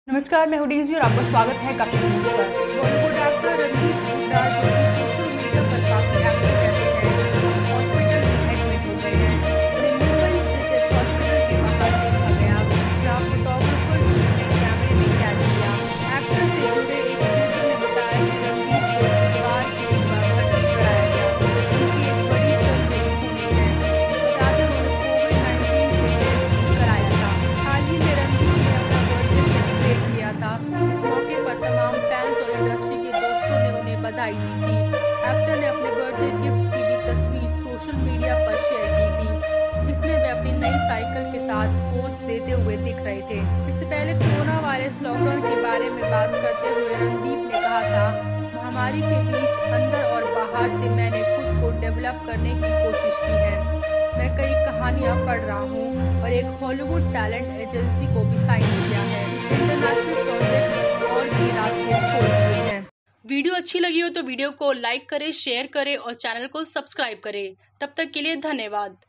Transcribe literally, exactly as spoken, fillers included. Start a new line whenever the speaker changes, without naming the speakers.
नमस्कार, मैं हूं डीजी और आपका स्वागत है कप्तान न्यूज पर।
बॉलीवुड एक्टर रणदीप हुड्डा जो कि सोशल मीडिया पर काफी एक्टिव रहते हैं, हॉस्पिटल में एडमिट हो गए हैं। उन्हें मुंबई स्थित एक हॉस्पिटल के बाहर देखा गया, जहां फोटोग्राफर्स ने उन्हें कैमरे में कैद किया। एक्टर से जुड़े एक सूत्र ने बताया कि रणदीप को बुधवार की सुबह भर्ती कराया गया। उनकी एक बड़ी सर्जरी होनी है। बता दें, उन्होंने कोविड नाइन्टीन से टेस्ट भी कराया था। हाल ही में रणदीप ने अपना बर्थडे सेलिब्रेट किया था। इस मौके पर तमाम फैंस और इंडस्ट्री के दोस्तों ने उन्हें बधाई दी थी। एक्टर ने अपने बर्थडे गिफ्ट की भी तस्वीर सोशल मीडिया पर शेयर की थी। इसमें वे अपनी नई साइकिल के साथ पोस्ट देते हुए दिख रहे थे। इससे पहले कोरोना वायरस लॉकडाउन के बारे में बात करते हुए रणदीप ने कहा था, महामारी के बीच अंदर और बाहर से मैंने खुद को डेवलप करने की कोशिश की है। मैं कई कहानियां पढ़ रहा हूँ और एक हॉलीवुड टैलेंट एजेंसी को भी साइन किया है। इस इंटरनेशनल प्रोजेक्ट और भी रास्ते खोल दिए हैं। वीडियो अच्छी लगी हो तो वीडियो को लाइक करें, शेयर करें और चैनल को सब्सक्राइब करें। तब तक के लिए धन्यवाद।